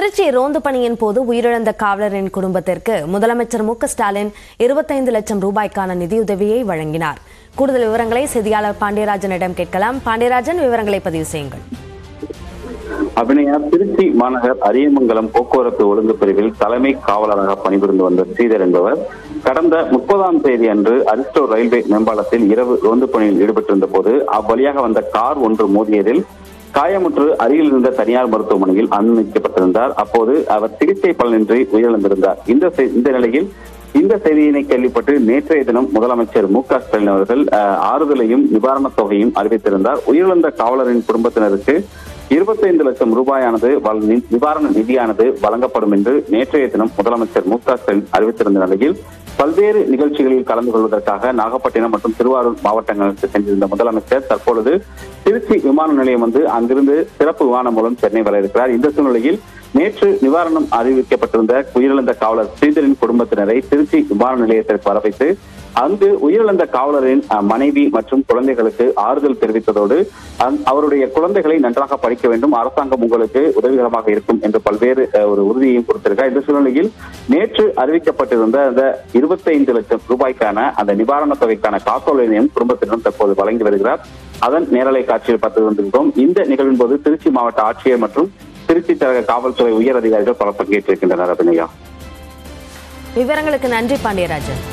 திருச்சி ரோந்து பணியின் போது உயிரிழந்த காவலரின் குடும்பத்திற்கு முதலமைச்சர் மு.க.ஸ்டாலின் 25 லட்சம் ரூபாய்க்கான நிதியுதவியை வழங்கினார். கூடுதல் விவரங்களை செய்தியாளர் பாண்டியராஜனிடம் கேட்கலாம். பாண்டியராஜன், விவரங்களை பதிவு செய்யுங்கள். அபிநயா, திருச்சி மாநகர் அரியமங்கலம் போக்குவரத்து ஒழுங்கு பிரிவில் தலைமை காவலராக பணிபுரிந்து வந்த ஸ்ரீதர் என்பவர் கடந்த 30ஆம் தேதி அன்று அரிஸ்டோ ரயில்வே மேம்பாலத்தில் இரவு ரோந்து பணியில் ஈடுபட்டிருந்த போது அவ்வழியாக வந்த கார் ஒன்று மோதியதில் காயமுற்று அருகில் இருந்த தனியார் மருத்துவமனையில் அனுமதிக்கப்பட்டிருந்தார். அப்போது அவர் சிகிச்சை பலனின்றி உயிரிழந்திருந்தார். இந்த நிலையில் இந்த செய்தியினை கேள்விப்பட்டு நேற்றைய தினம் முதலமைச்சர் மு.க.ஸ்டாலின் அவர்கள் ஆறுதலையும் நிவாரணத் தொகையும் அறிவித்திருந்தார். உயிரிழந்த காவலரின் குடும்பத்தினருக்கு 25 லட்சம் ரூபாயானது நிவாரண நிதியானது வழங்கப்படும் என்று நேற்றைய தினம் முதலமைச்சர் மு.க.ஸ்டாலின் அறிவித்திருந்த நிலையில் பல்வேறு நிகழ்ச்சிகளில் கலந்து கொள்வதற்காக நாகப்பட்டினம் மற்றும் திருவாரூர் மாவட்டங்களுக்கு சென்றிருந்த முதலமைச்சர் தற்பொழுது திருச்சி விமான நிலையம் வந்து அங்கிருந்து சிறப்பு விமானம் மூலம் சென்னை வர இருக்கிறார். இந்த சூழ்நிலையில் நேற்று நிவாரணம் அறிவிக்கப்பட்டிருந்த உயிரிழந்த காவலர் ஸ்ரீதரின் குடும்பத்தினரை திருச்சி விமான நிலையத்திற்கு வர வைத்து அங்கு உயிரிழந்த காவலரின் மனைவி மற்றும் குழந்தைகளுக்கு ஆறுதல் தெரிவித்ததோடு அவருடைய குழந்தைகளை நன்றாக படிக்க வேண்டும், அரசாங்கம் உங்களுக்கு உதவிகரமாக இருக்கும் என்று பல்வேறு ஒரு உறுதியையும் கொடுத்திருக்கார். இந்த சூழ்நிலையில் நேற்று அறிவிக்கப்பட்டிருந்த அந்த 25 லட்சம் ரூபாய்க்கான அந்த நிவாரணத் தொகைக்கான காசோலையையும் குடும்பத்தினரும் தற்போது வழங்கி வருகிறார். அதன் நேரலை காட்சியில் பார்த்து வந்திருக்கிறோம். இந்த நிகழ்வின் போது திருச்சி மாவட்ட ஆட்சியர் மற்றும் திருச்சி தரக காவல்துறை உயர் அதிகாரிகள் பல பங்கேற்றிருக்கின்றனர். அபிநயா, விவரங்களுக்கு நன்றி பாண்டியராஜன்.